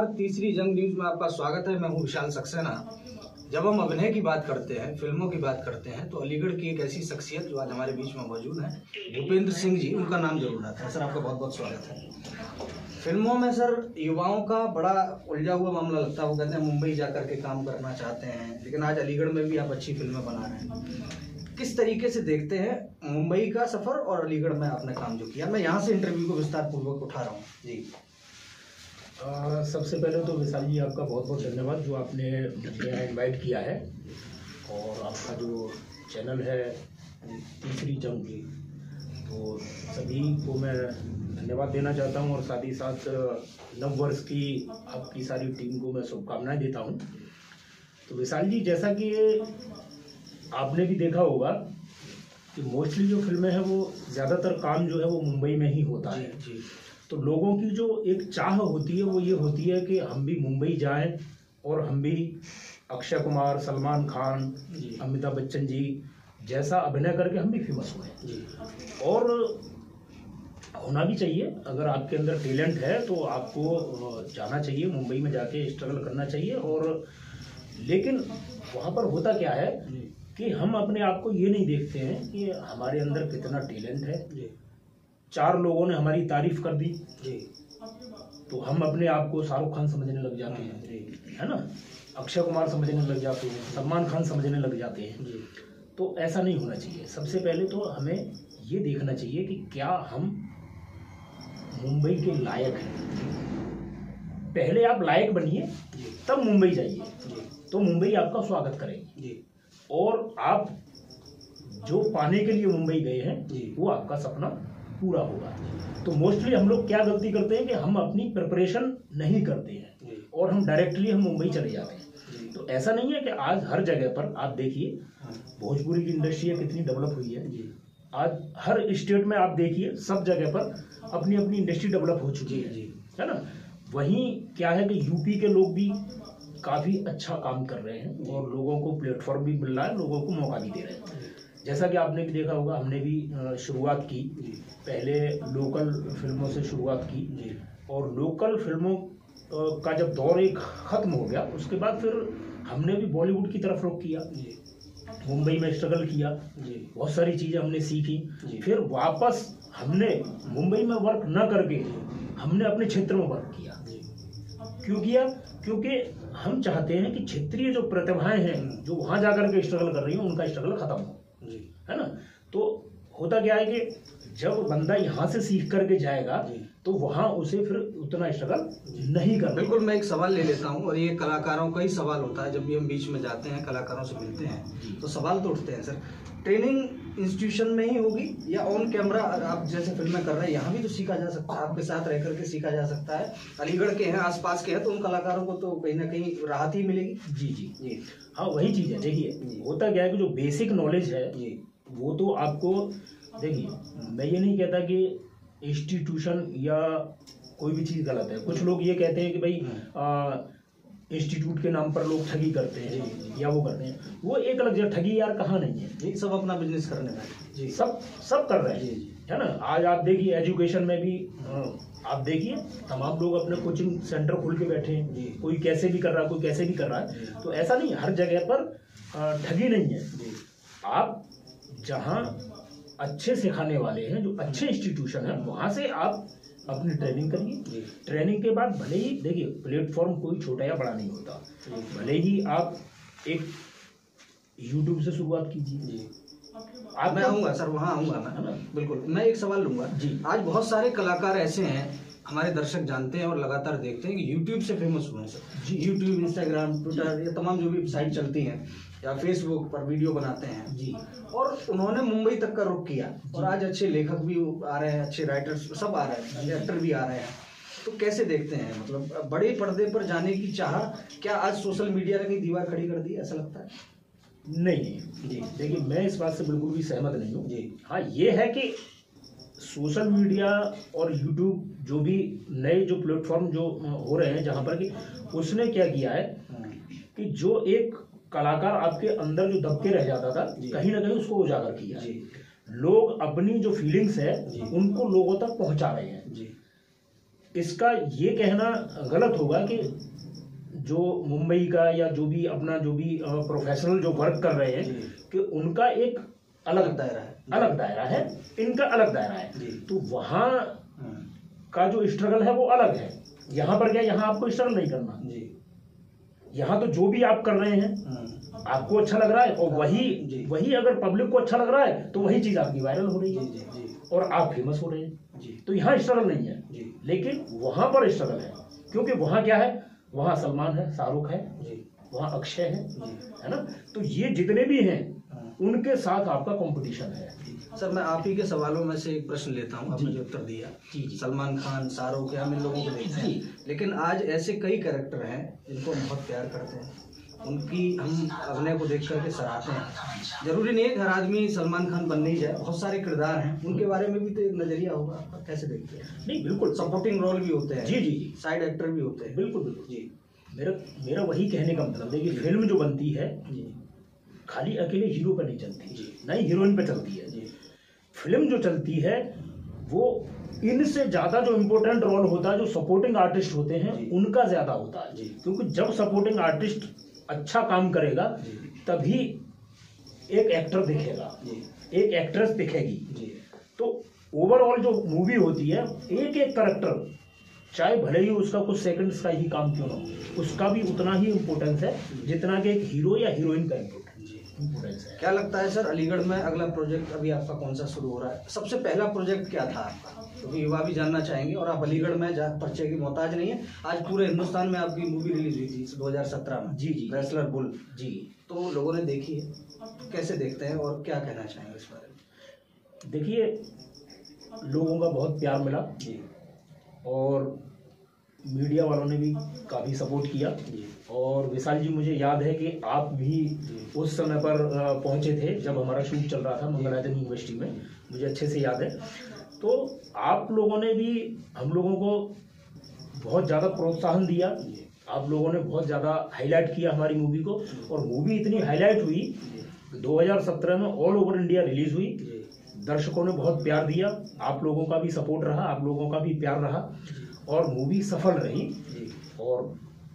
नमस्कार, तीसरी जंग न्यूज में आपका स्वागत है। मैं हूं विशाल सक्सेना। जब हम अभिनय की बात करते हैं, फिल्मों की बात करते हैं, तो अलीगढ़ की एक ऐसी शख्सियत जो आज हमारे बीच में मौजूद है, भूपेंद्र सिंह जी, उनका नाम जरूर आता है। सर, आपका बहुत बहुत स्वागत है। फिल्मों में सर युवाओं का बड़ा उलझा हुआ मामला लगता है। वो कहते हैं मुंबई जाकर के काम करना चाहते हैं, लेकिन आज अलीगढ़ में भी आप अच्छी फिल्में बना रहे हैं। किस तरीके से देखते हैं मुंबई का सफर और अलीगढ़ में आपने काम जो किया? मैं यहाँ से इंटरव्यू को विस्तार पूर्वक उठा रहा हूँ जी। सबसे पहले तो विशाल जी आपका बहुत बहुत धन्यवाद जो आपने मुझे यहाँ इन्वाइट किया है, और आपका जो चैनल है तीसरी जंग की, तो सभी को मैं धन्यवाद देना चाहता हूँ, और साथ ही साथ नव वर्ष की आपकी सारी टीम को मैं शुभकामनाएं देता हूँ। तो विशाल जी, जैसा कि आपने भी देखा होगा कि मोस्टली जो फिल्में हैं वो ज़्यादातर काम जो है वो मुंबई में ही होता है जी। तो लोगों की जो एक चाह होती है वो ये होती है कि हम भी मुंबई जाएं और हम भी अक्षय कुमार, सलमान खान, अमिताभ बच्चन जी जैसा अभिनय करके हम भी फेमस हुए। और होना भी चाहिए। अगर आपके अंदर टैलेंट है तो आपको जाना चाहिए, मुंबई में जाके स्ट्रगल करना चाहिए। और लेकिन वहाँ पर होता क्या है कि हम अपने आप को ये नहीं देखते हैं कि हमारे अंदर कितना टैलेंट है। 4 लोगों ने हमारी तारीफ कर दी तो हम अपने आप को शाहरुख खान समझने लग जाते हैं, है ना, अक्षय कुमार समझने लग जाते हैं, सलमान खान समझने लग जाते हैं। तो ऐसा नहीं होना चाहिए। सबसे पहले तो हमें ये देखना चाहिए कि क्या हम मुंबई के लायक हैं। पहले आप लायक बनिए, तब मुंबई जाइए, तो मुंबई आपका स्वागत करेगी। और आप जो पाने के लिए मुंबई गए हैं वो आपका सपना पूरा होगा। तो मोस्टली हम लोग क्या गलती करते हैं कि हम अपनी प्रिपरेशन नहीं करते हैं और हम डायरेक्टली मुंबई चले जाते हैं। तो ऐसा नहीं है कि आज हर जगह पर आप देखिए भोजपुरी की इंडस्ट्री कितनी डेवलप हुई है। आज हर स्टेट में आप देखिए सब जगह पर अपनी अपनी इंडस्ट्री डेवलप हो चुकी है ना। वहीं क्या है कि यूपी के लोग भी काफ़ी अच्छा काम कर रहे हैं और लोगों को प्लेटफॉर्म भी मिल रहा है, लोगों को मौका भी दे रहे हैं। जैसा कि आपने भी देखा होगा, हमने भी शुरुआत की, पहले लोकल फिल्मों से शुरुआत की, और लोकल फिल्मों का जब दौर एक ख़त्म हो गया उसके बाद फिर हमने भी बॉलीवुड की तरफ रुख किया। मुंबई में स्ट्रगल किया, बहुत सारी चीज़ें हमने सीखी। फिर वापस हमने मुंबई में वर्क न करके हमने अपने क्षेत्र में वर्क किया। क्यों किया? क्योंकि हम चाहते हैं कि क्षेत्रीय जो प्रतिभाएं हैं जो वहाँ जाकर के स्ट्रगल कर रही हैं उनका स्ट्रगल खत्म हो, है ना। तो होता क्या है कि जब बंदा यहाँ से सीख करके जाएगा तो वहाँ उसे फिर उतना स्ट्रगल नहीं करना। बिल्कुल, मैं एक सवाल ले लेता हूँ, और ये कलाकारों का ही सवाल होता है। जब भी हम बीच में जाते हैं, कलाकारों से मिलते हैं, तो सवाल तो उठते हैं, सर ट्रेनिंग इंस्टीट्यूशन में ही होगी या ऑन कैमरा? आप जैसे फिल्में कर रहे हैं यहाँ भी तो सीखा जा सकता है, आपके साथ रह करके सीखा जा सकता है। अलीगढ़ के हैं, आसपास के हैं, तो उन कलाकारों को तो कहीं ना कहीं राहत ही मिलेगी। जी। हाँ, वही चीज़ है। देखिए होता क्या है कि जो बेसिक नॉलेज है वो तो आपको, देखिए मैं ये नहीं कहता कि इंस्टीट्यूशन या कोई भी चीज़ गलत है। कुछ लोग ये कहते हैं कि भाई इंस्टीट्यूट के नाम पर लोग ठगी करते हैं या वो करते हैं, वो एक अलग जगह। ठगी यार कहाँ नहीं है जी, सब अपना बिजनेस करने वाले सब कर रहे हैं, है ना। आज आप देखिए एजुकेशन में भी आप देखिए तमाम लोग अपने कोचिंग सेंटर खोल के बैठे हैं। कोई कैसे भी कर रहा है, कोई कैसे भी कर रहा है। तो ऐसा नहीं, हर जगह पर ठगी नहीं है। आप जहाँ अच्छे सिखाने वाले हैं, जो अच्छे इंस्टीट्यूशन है, वहाँ से आप अपनी ट्रेनिंग करिए। ट्रेनिंग के बाद भले ही देखिए प्लेटफॉर्म कोई छोटा या बड़ा नहीं होता, भले ही आप एक यूट्यूब से शुरुआत कीजिए। मैं आऊँगा सर, वहाँ आऊँगा मैं, है ना। बिल्कुल, मैं एक सवाल लूँगा जी। आज बहुत सारे कलाकार ऐसे हैं, हमारे दर्शक जानते हैं और लगातार देखते हैं कि यूट्यूब से फेमस हुए हैं sir ji. YouTube, Instagram, Twitter, ये तमाम जो भी साइट चलती हैं, या फेसबुक पर वीडियो बनाते हैं जी। और उन्होंने मुंबई तक का रुख किया, और आज अच्छे लेखक भी आ रहे हैं, अच्छे राइटर्स सब आ रहे हैं, एक्टर भी आ रहे हैं। तो कैसे देखते हैं, मतलब बड़े पर्दे पर जाने की चाह क्या आज सोशल मीडिया ने दीवार खड़ी कर दी, ऐसा लगता है? नहीं जी, देखिए मैं इस बात से बिल्कुल भी सहमत नहीं हूँ जी। हाँ, ये है कि सोशल मीडिया और यूट्यूब जो भी नए जो प्लेटफॉर्म जो हो रहे हैं, जहाँ पर कि उसने क्या किया है कि जो एक कलाकार आपके अंदर जो दबके रह जाता था, कहीं ना कहीं उसको उजागर किया। लोग अपनी जो फीलिंग्स है उनको लोगों तक पहुंचा रहे हैं। इसका ये कहना गलत होगा कि जो मुंबई का या जो भी अपना जो भी प्रोफेशनल जो वर्क कर रहे हैं कि उनका एक अलग दायरा है, इनका अलग दायरा है। तो वहाँ का जो स्ट्रगल है वो अलग है। यहाँ पर क्या, यहाँ आपको स्ट्रगल नहीं करना जी। यहाँ तो जो भी आप कर रहे हैं आपको अच्छा लग रहा है, और वही अगर पब्लिक को अच्छा लग रहा है तो वही चीज आपकी वायरल हो रही है और आप फेमस हो रहे हैं। तो यहाँ स्ट्रगल नहीं है, लेकिन वहां पर स्ट्रगल है, क्योंकि वहां क्या है, वहां सलमान है, शाहरुख है, वहां अक्षय है ना। तो ये जितने भी हैं उनके साथ आपका कंपटीशन है। सर मैं आप ही के सवालों में से एक प्रश्न लेता हूँ, आपने जो उत्तर दिया सलमान खान, शाहरुख, हम इन लोगों को देखते हैं, लेकिन आज ऐसे कई कैरेक्टर हैं जिनको हम बहुत प्यार करते हैं, उनकी हम अभिनय को देख करके सराहते हैं। जरूरी नहीं है हर आदमी सलमान खान बनने ही जाए, बहुत सारे किरदार हैं, उनके बारे में भी तो एक नजरिया होगा, आप कैसे देखते हैं? नहीं बिल्कुल, सपोर्टिंग रोल भी होते हैं जी, साइड एक्टर भी होते हैं। बिल्कुल बिल्कुल जी। मेरा वही कहने का मतलब है कि फिल्म जो बनती है खाली अकेले हीरो पर नहीं चलती, ना ही हीरोइन पर चलती है। फिल्म जो चलती है वो इनसे ज्यादा जो इम्पोर्टेंट रोल होता है, जो सपोर्टिंग आर्टिस्ट होते हैं उनका ज्यादा होता है, क्योंकि जब सपोर्टिंग आर्टिस्ट अच्छा काम करेगा तभी एक एक्टर दिखेगा, एक एक्ट्रेस दिखेगी। तो ओवरऑल जो मूवी होती है, एक एक कैरेक्टर चाहे भले ही उसका कुछ सेकंड्स का ही काम क्यों ना हो, उसका भी उतना ही इम्पोर्टेंस है जितना कि एक हीरो या हीरोइन का इम्पोर्टेंस है। क्या लगता है सर, अलीगढ़ में अगला प्रोजेक्ट अभी आपका कौन सा शुरू हो रहा है? सबसे पहला प्रोजेक्ट क्या था आपका, क्योंकि युवा भी जानना चाहेंगे, और आप अलीगढ़ में परिचय की मोहताज नहीं है। आज पूरे हिंदुस्तान में आपकी मूवी रिलीज हुई थी 2017 में जी, रेसलर बुल जी, तो लोगों ने देखी है, कैसे देखते हैं और क्या कहना चाहेंगे इस बारे में? देखिए, लोगों का बहुत प्यार मिला जी, और मीडिया वालों ने भी काफ़ी सपोर्ट किया। और विशाल जी, मुझे याद है कि आप भी उस समय पर पहुंचे थे जब हमारा शूट चल रहा था मंगलायतन यूनिवर्सिटी में, मुझे अच्छे से याद है। तो आप लोगों ने भी हम लोगों को बहुत ज़्यादा प्रोत्साहन दिया, आप लोगों ने बहुत ज़्यादा हाईलाइट किया हमारी मूवी को, और मूवी इतनी हाईलाइट हुई 2017 में ऑल ओवर इंडिया रिलीज हुई। दर्शकों ने बहुत प्यार दिया, आप लोगों का भी सपोर्ट रहा, आप लोगों का भी प्यार रहा, और मूवी सफल रही और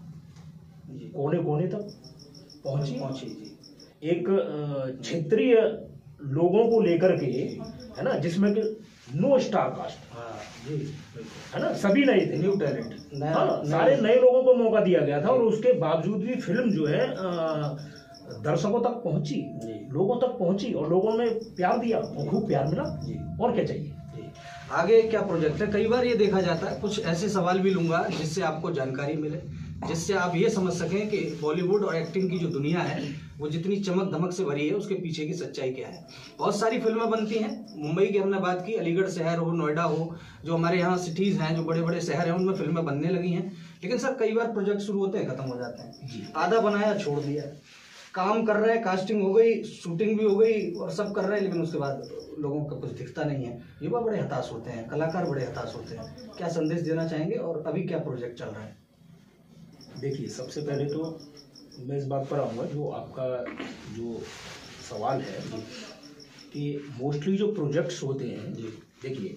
कोने कोने तक पहुंची एक क्षेत्रीय लोगों को लेकर के, है ना, जिसमें कि नो स्टार कास्ट है ना, सभी नए थे, न्यू टैलेंट, सारे नए लोगों को मौका दिया गया था, और उसके बावजूद भी फिल्म जो है दर्शकों तक पहुंची, लोगों तक पहुंची, और लोगों ने प्यार दिया, खूब प्यार मिला, और क्या चाहिए। आगे क्या प्रोजेक्ट है? कई बार ये देखा जाता है, कुछ ऐसे सवाल भी लूंगा जिससे आपको जानकारी मिले, जिससे आप ये समझ सकें कि बॉलीवुड और एक्टिंग की जो दुनिया है वो जितनी चमक धमक से भरी है, उसके पीछे की सच्चाई क्या है। बहुत सारी फिल्में बनती हैं, मुंबई की हमने बात की, अलीगढ़ शहर हो, नोएडा हो, जो हमारे यहाँ सिटीज़ हैं, जो बड़े बड़े शहर हैं, उनमें फिल्में बनने लगी हैं। लेकिन सर कई बार प्रोजेक्ट शुरू होते हैं, खत्म हो जाते हैं, आधा बनाया छोड़ दिया, काम कर रहे हैं, कास्टिंग हो गई, शूटिंग भी हो गई और सब कर रहे हैं, लेकिन उसके बाद लोगों का कुछ दिखता नहीं है। युवा बड़े हताश होते हैं, कलाकार बड़े हताश होते हैं, क्या संदेश देना चाहेंगे और अभी क्या प्रोजेक्ट चल रहा है? देखिए, सबसे पहले तो मैं इस बात पर आऊँगा, जो आपका जो सवाल है कि मोस्टली जो प्रोजेक्ट्स होते हैं, देखिए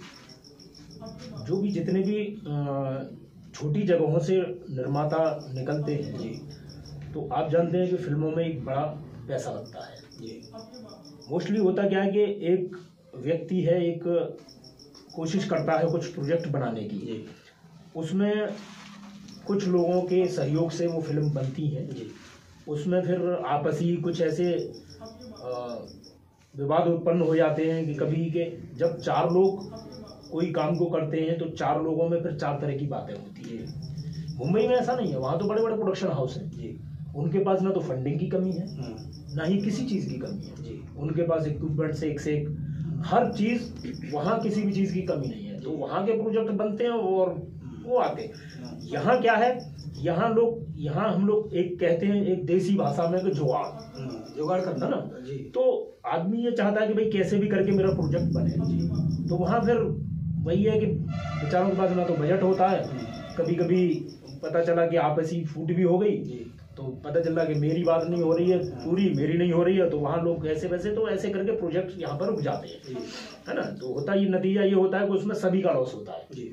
जो भी जितने भी छोटी जगहों से निर्माता निकलते हैं, तो आप जानते हैं कि फिल्मों में एक बड़ा पैसा लगता है। मोस्टली होता क्या है कि एक व्यक्ति है, एक कोशिश करता है कुछ प्रोजेक्ट बनाने की, उसमें कुछ लोगों के सहयोग से वो फिल्म बनती है, उसमें फिर आपसी कुछ ऐसे विवाद उत्पन्न हो जाते हैं कि कभी के जब 4 लोग कोई काम को करते हैं तो 4 लोगों में फिर 4 तरह की बातें होती है। मुंबई में ऐसा नहीं है, वहाँ तो बड़े बड़े प्रोडक्शन हाउस हैं, उनके पास ना तो फंडिंग की कमी है, ना ही किसी चीज़ की कमी है, उनके पास इक्विपमेंट से एक हर चीज़, वहाँ किसी भी चीज़ की कमी नहीं है, तो वहाँ के प्रोजेक्ट बनते हैं और वो आते हैं। यहाँ क्या है, यहाँ हम लोग एक कहते हैं एक देसी भाषा में कि जुगाड़ करना ना, तो आदमी ये चाहता है कि भाई कैसे भी करके मेरा प्रोजेक्ट बने। तो वहाँ फिर वही है कि बेचारों के पास ना तो बजट होता है, कभी कभी पता चला कि आपसी फूट भी हो गई, तो पता चला कि मेरी बात नहीं हो रही है, पूरी मेरी नहीं हो रही है, तो वहाँ लोग ऐसे वैसे तो ऐसे करके प्रोजेक्ट यहाँ पर रुक जाते हैं, है ना। तो होता ये नतीजा ये होता है कि उसमें सभी का लॉस होता है।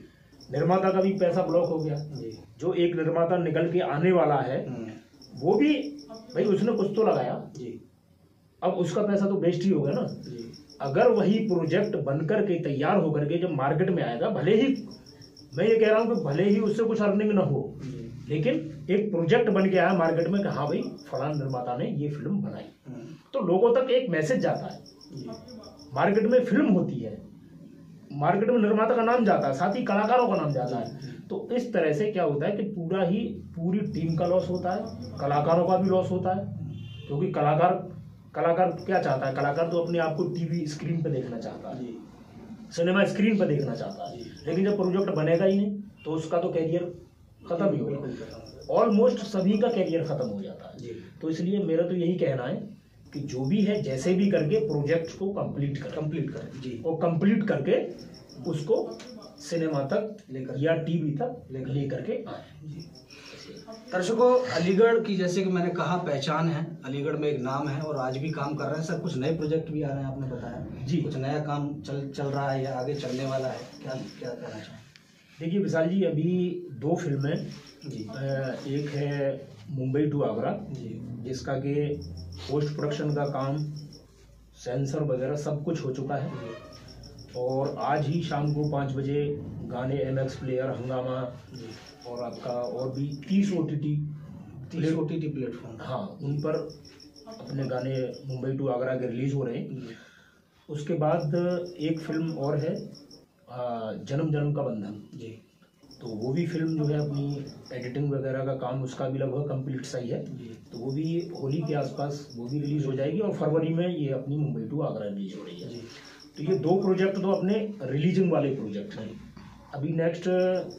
निर्माता का भी पैसा ब्लॉक हो गया। जो एक निर्माता निकल के आने वाला है वो भी भाई उसने कुछ तो लगाया, अब उसका पैसा तो वेस्ट ही होगा ना। अगर वही प्रोजेक्ट बनकर के तैयार होकर के जब मार्केट में आएगा, भले ही मैं ये कह रहा हूँ कि भले ही उससे कुछ अर्निंग ना हो, लेकिन एक प्रोजेक्ट बन के आया मार्केट में कि हाँ भाई फलान निर्माता ने ये फिल्म बनाई, तो लोगों तक एक मैसेज जाता है। मार्केट में फिल्म होती है, मार्केट में निर्माता का नाम जाता है, साथ ही कलाकारों का नाम जाता है। तो इस तरह से क्या होता है कि पूरी टीम का लॉस होता है, कलाकारों का भी लॉस होता है, क्योंकि कलाकार क्या चाहता है, कलाकार तो अपने आप को टीवी स्क्रीन पे देखना चाहता है, सिनेमा स्क्रीन पे देखना चाहता है, लेकिन जब प्रोजेक्ट बनेगा ही नहीं तो उसका तो कैरियर खत्म ही होगा। ऑलमोस्ट सभी का कैरियर खत्म हो जाता है। तो इसलिए मेरा तो यही कहना है कि जो भी है जैसे भी करके प्रोजेक्ट को कंप्लीट करें जी, और कंप्लीट करके उसको सिनेमा तक या टीवी तक लेकर के आए। दर्शकों, अलीगढ़ की जैसे कि मैंने कहा पहचान है, अलीगढ़ में एक नाम है और आज भी काम कर रहे हैं सर। कुछ नए प्रोजेक्ट भी आ रहे हैं, आपने बताया जी, कुछ नया काम चल रहा है या आगे चलने वाला है, क्या कहना चाहें? देखिए विशाल जी, अभी 2 फिल्में जी, एक है मुंबई टू आगरा जी, जिसका कि पोस्ट प्रोडक्शन का काम, सेंसर वगैरह सब कुछ हो चुका है, और आज ही शाम को 5 बजे गाने MX प्लेयर, हंगामा और आपका और भी 30 OTT प्लेटफॉर्म, हाँ, उन पर अपने गाने मुंबई टू आगरा के रिलीज हो रहे हैं। उसके बाद एक फिल्म और है जन्म जन्म का बंधन जी, तो वो भी फिल्म जो है अपनी एडिटिंग वगैरह का काम उसका भी लगभग कंप्लीट सही है, तो वो भी होली के आसपास वो भी रिलीज हो जाएगी, और फरवरी में ये अपनी मुंबई टू आगरा रिलीज हो रही है। तो ये 2 प्रोजेक्ट तो अपने रिलीजिंग वाले प्रोजेक्ट हैं। अभी नेक्स्ट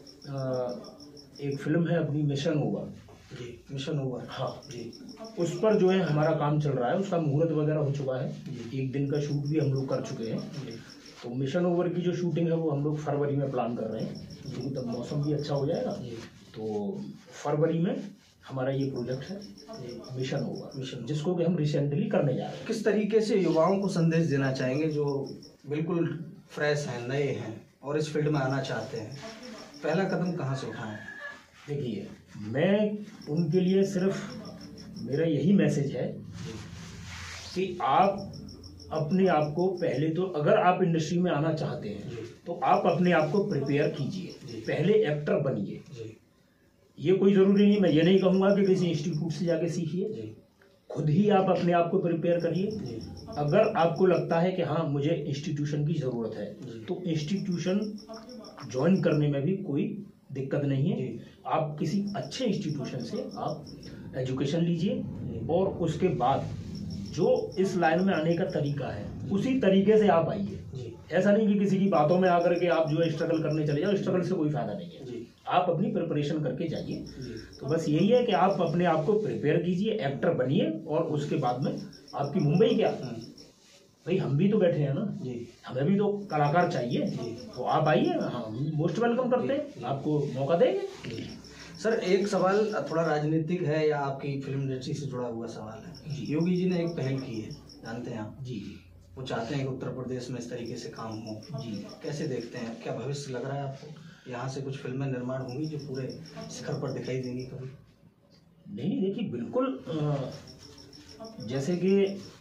एक फिल्म है अपनी mission over ji, mission over, हाँ जी, उस पर जो है हमारा काम चल रहा है, उसका मुहूर्त वगैरह हो चुका है, 1 दिन का शूट भी हम लोग कर चुके हैं। तो मिशन ओवर की जो शूटिंग है वो हम लोग फरवरी में प्लान कर रहे हैं, क्योंकि तब मौसम भी अच्छा हो जाएगा। तो फरवरी में हमारा ये प्रोजेक्ट है मिशन ओवर, जिसको कि हम रिसेंटली करने जा रहे हैं। किस तरीके से युवाओं को संदेश देना चाहेंगे जो बिल्कुल फ्रेश हैं, नए हैं और इस फील्ड में आना चाहते हैं? पहला कदम कहाँ से उठाएं? देखिए, मैं उनके लिए सिर्फ मेरा यही मैसेज है कि आप अपने आप को पहले तो, अगर आप इंडस्ट्री में आना चाहते हैं तो आप अपने आप को प्रिपेयर कीजिए, पहले एक्टर बनिए। ये कोई ज़रूरी नहीं, मैं ये नहीं कहूँगा कि किसी इंस्टीट्यूट से जाके सीखिए, खुद ही आप अपने आप को प्रिपेयर करिए। अगर आपको लगता है कि हाँ मुझे इंस्टीट्यूशन की ज़रूरत है, तो इंस्टीट्यूशन ज्वाइन करने में भी कोई दिक्कत नहीं है। आप किसी अच्छे इंस्टीट्यूशन से आप एजुकेशन लीजिए, और उसके बाद जो इस लाइन में आने का तरीका है उसी तरीके से आप आइए। ऐसा नहीं कि किसी की बातों में आकर के आप जो है स्ट्रगल करने चले जाओ, स्ट्रगल से कोई फायदा नहीं है। आप अपनी प्रिपरेशन करके जाइए। तो बस यही है कि आप अपने आप को प्रिपेयर कीजिए, एक्टर बनिए, और उसके बाद में आपकी मुंबई क्या, भाई हम भी तो बैठे हैं ना, हमें भी तो कलाकार चाहिए, तो आप आइए, हम मोस्ट वेलकम करते हैं, आपको मौका देंगे। सर, एक सवाल थोड़ा राजनीतिक है या आपकी फिल्म इंडस्ट्री से जुड़ा हुआ सवाल है। योगी जी ने एक पहल की है, जानते हैं आप जी, वो चाहते हैं कि उत्तर प्रदेश में इस तरीके से काम हो जी, कैसे देखते हैं? क्या भविष्य लग रहा है आपको, यहाँ से कुछ फिल्में निर्माण होंगी जो पूरे शिखर पर दिखाई देंगी कभी? नहीं, देखिए बिल्कुल, जैसे कि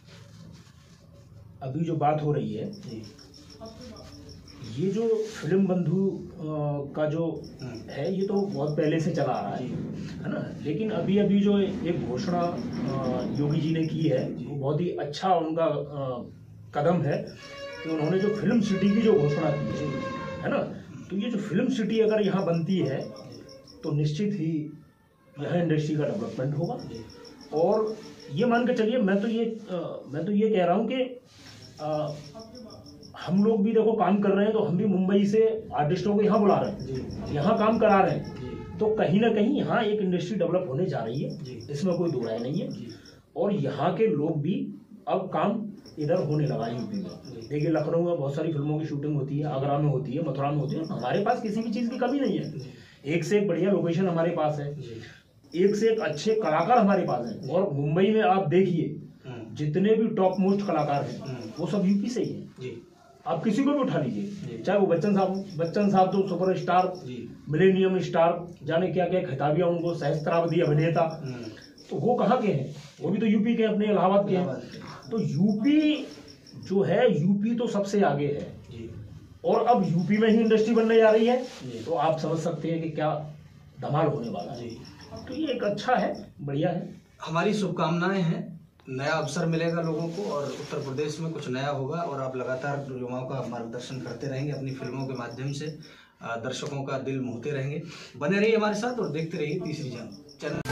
अभी जो बात हो रही है जी, ये जो फिल्म बंधु का जो है ये तो बहुत पहले से चला आ रहा है ना, लेकिन अभी जो एक घोषणा योगी जी ने की है वो बहुत ही अच्छा उनका कदम है कि उन्होंने जो फिल्म सिटी की जो घोषणा की है ना, तो ये जो फिल्म सिटी अगर यहाँ बनती है तो निश्चित ही यहाँ इंडस्ट्री का डेवलपमेंट होगा। और ये मान के चलिए, मैं तो ये कह रहा हूँ कि हम लोग भी देखो काम कर रहे हैं, तो हम भी मुंबई से आर्टिस्टों को यहाँ बुला रहे हैं, यहाँ काम करा रहे हैं, तो कहीं ना कहीं यहाँ एक इंडस्ट्री डेवलप होने जा रही है, इसमें कोई दो राय नहीं है। और यहाँ के लोग भी अब काम इधर होने लगा यूपी में। देखिए लखनऊ में बहुत सारी फिल्मों की शूटिंग होती है, आगरा में होती है, मथुरा में होती है। हमारे पास किसी भी चीज़ की कमी नहीं है, एक से एक बढ़िया लोकेशन हमारे पास है, एक से एक अच्छे कलाकार हमारे पास हैं। और मुंबई में आप देखिए जितने भी टॉप मोस्ट कलाकार हैं वो सब यूपी से ही है। आप किसी को भी उठा लीजिए, चाहे वो बच्चन साहब तो सुपर स्टार, मिलेनियम स्टार, जाने क्या क्या खिताबियां उनको, सहस्त्रावधि अभिनेता, तो वो कहाँ के हैं? वो भी तो यूपी के, अपने इलाहाबाद के हैं। तो यूपी जो है, यूपी तो सबसे आगे है, और अब यूपी में ही इंडस्ट्री बनने जा रही है, तो आप समझ सकते हैं कि क्या धमाल होने वाला है। तो ये एक अच्छा है, बढ़िया है। हमारी शुभकामनाएं हैं, नया अवसर मिलेगा लोगों को और उत्तर प्रदेश में कुछ नया होगा, और आप लगातार युवाओं का मार्गदर्शन करते रहेंगे अपनी फिल्मों के माध्यम से, दर्शकों का दिल मोहते रहेंगे। बने रहिए हमारे साथ और देखते रहिए तीसरी जंग चैनल।